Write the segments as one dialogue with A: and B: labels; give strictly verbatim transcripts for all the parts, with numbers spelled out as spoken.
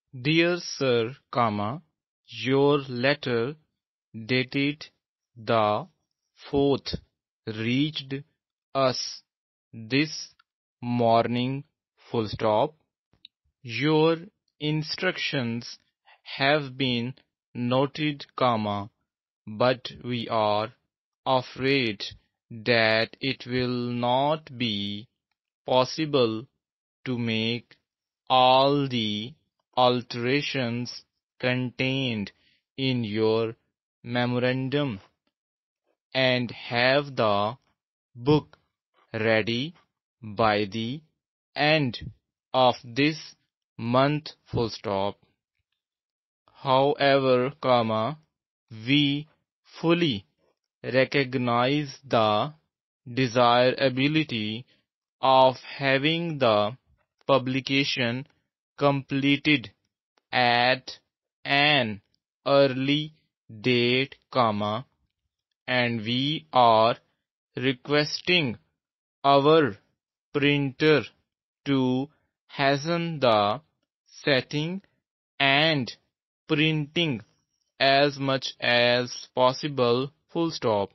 A: Dear Sir, comma, your letter dated the fourth reached us this morning full stop. Your instructions have been noted, comma, but we are afraid that it will not be possible to make all the alterations contained in your memorandum and have the book ready by the end of this month full stop. However, comma, we fully recognize the desirability of having the publication completed at an early date, comma, and we are requesting our printer to hasten the setting and printing as much as possible full stop.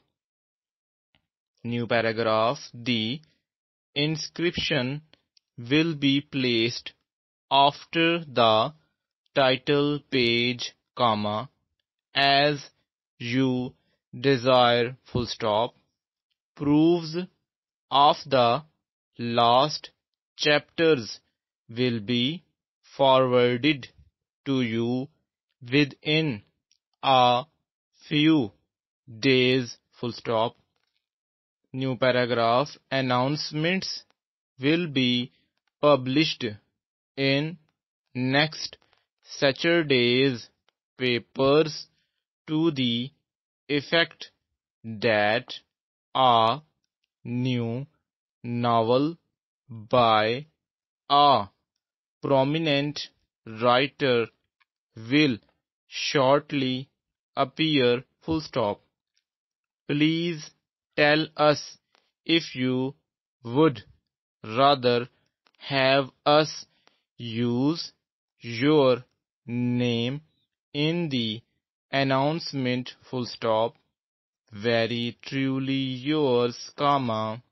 A: New paragraph. The inscription will be placed after the title page, comma, as you desire full stop. Proofs of the last chapters will be forwarded to you within a few days full stop. New paragraph. Announcements will be published in next Saturday's papers to the effect that a new novel by a prominent writer will shortly appear full stop. Please tell us if you would rather have us use your name in the announcement full stop. Very truly yours, comma,